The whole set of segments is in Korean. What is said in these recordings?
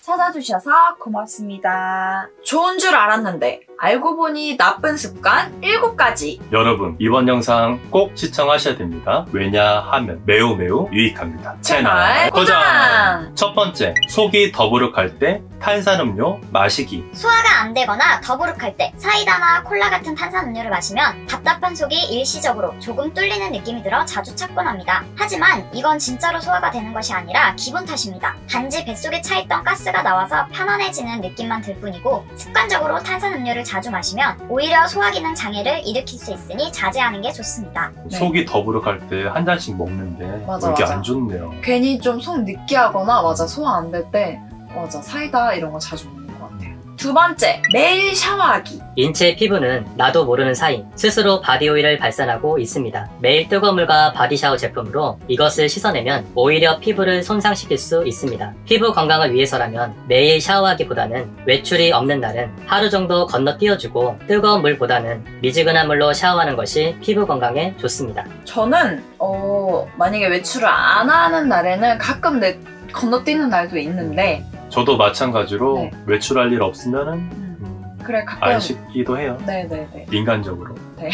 찾아주셔서 고맙습니다. 좋은 줄 알았는데 알고 보니 나쁜 습관 7가지. 여러분, 이번 영상 꼭 시청하셔야 됩니다. 왜냐하면 매우 유익합니다. 채널 고정! 첫 번째, 속이 더부룩할 때 탄산음료 마시기. 소화가 안 되거나 더부룩할 때 사이다나 콜라 같은 탄산음료를 마시면 답답한 속이 일시적으로 조금 뚫리는 느낌이 들어 자주 찾곤 합니다. 하지만 이건 진짜로 소화가 되는 것이 아니라 기분 탓입니다. 단지 뱃속에 차있던 가스가 나와서 편안해지는 느낌만 들 뿐이고, 습관적으로 탄산음료를 자주 마시면 오히려 소화기능 장애를 일으킬 수 있으니 자제하는 게 좋습니다. 속이 더부룩할 때 한 잔씩 먹는데 이게 안 좋네요. 괜히 좀 속 느끼하거나 소화 안 될 때 사이다 이런 거 자주 먹는 것 같아요. 두 번째, 매일 샤워하기. 인체의 피부는 나도 모르는 사이 스스로 바디오일을 발산하고 있습니다. 매일 뜨거운 물과 바디샤워 제품으로 이것을 씻어내면 오히려 피부를 손상시킬 수 있습니다. 피부 건강을 위해서라면 매일 샤워하기보다는 외출이 없는 날은 하루 정도 건너뛰어주고 뜨거운 물보다는 미지근한 물로 샤워하는 것이 피부 건강에 좋습니다. 저는 만약에 외출을 안 하는 날에는 가끔 건너뛰는 날도 있는데, 저도 마찬가지로 네. 외출할 일 없으면은 그래 가끔 안 씻기도 해요. 네네네. 인간적으로. 네.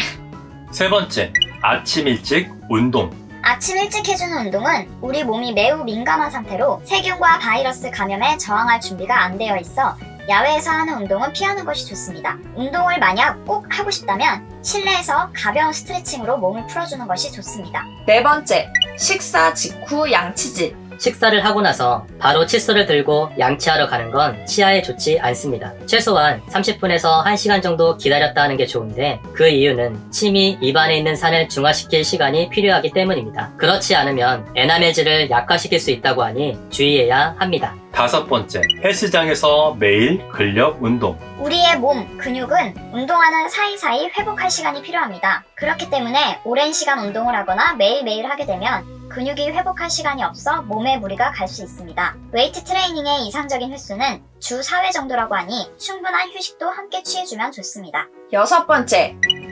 세 번째, 아침 일찍 운동. 아침 일찍 해주는 운동은 우리 몸이 매우 민감한 상태로 세균과 바이러스 감염에 저항할 준비가 안 되어 있어 야외에서 하는 운동은 피하는 것이 좋습니다. 운동을 만약 꼭 하고 싶다면 실내에서 가벼운 스트레칭으로 몸을 풀어주는 것이 좋습니다. 네 번째, 식사 직후 양치질. 식사를 하고 나서 바로 칫솔을 들고 양치하러 가는 건 치아에 좋지 않습니다. 최소한 30분에서 1시간 정도 기다렸다 하는 게 좋은데, 그 이유는 침이 입안에 있는 산을 중화시킬 시간이 필요하기 때문입니다. 그렇지 않으면 에나멜질을 약화시킬 수 있다고 하니 주의해야 합니다. 다섯 번째, 헬스장에서 매일 근력 운동. 우리의 몸, 근육은 운동하는 사이사이 회복할 시간이 필요합니다. 그렇기 때문에 오랜 시간 운동을 하거나 매일매일 하게 되면 근육이 회복할 시간이 없어 몸에 무리가 갈 수 있습니다. 웨이트 트레이닝의 이상적인 횟수는 주 4회 정도라고 하니 충분한 휴식도 함께 취해주면 좋습니다. 여섯 번째,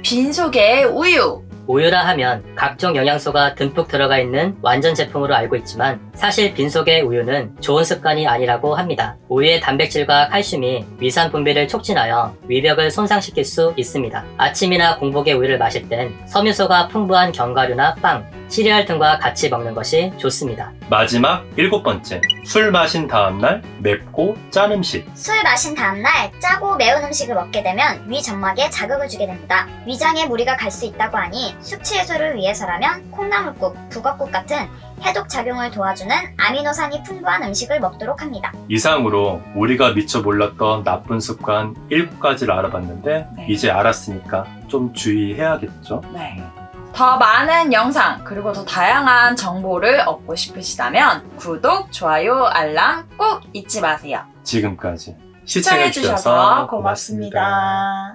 빈속에 우유. 우유라 하면 각종 영양소가 듬뿍 들어가 있는 완전 제품으로 알고 있지만 사실 빈속의 우유는 좋은 습관이 아니라고 합니다. 우유의 단백질과 칼슘이 위산 분비를 촉진하여 위벽을 손상시킬 수 있습니다. 아침이나 공복에 우유를 마실 땐 섬유소가 풍부한 견과류나 빵, 시리얼 등과 같이 먹는 것이 좋습니다. 마지막 7번째, 술 마신 다음날 맵고 짠 음식. 술 마신 다음날 짜고 매운 음식을 먹게 되면 위 점막에 자극을 주게 됩니다. 위장에 무리가 갈 수 있다고 하니 숙취 해소를 위해서라면 콩나물국, 북엇국 같은 해독 작용을 도와주는 아미노산이 풍부한 음식을 먹도록 합니다. 이상으로 우리가 미처 몰랐던 나쁜 습관 7가지를 알아봤는데 이제 알았으니까 좀 주의해야겠죠? 네. 더 많은 영상 그리고 더 다양한 정보를 얻고 싶으시다면 구독, 좋아요, 알람 꼭 잊지 마세요. 지금까지 시청해주셔서 고맙습니다.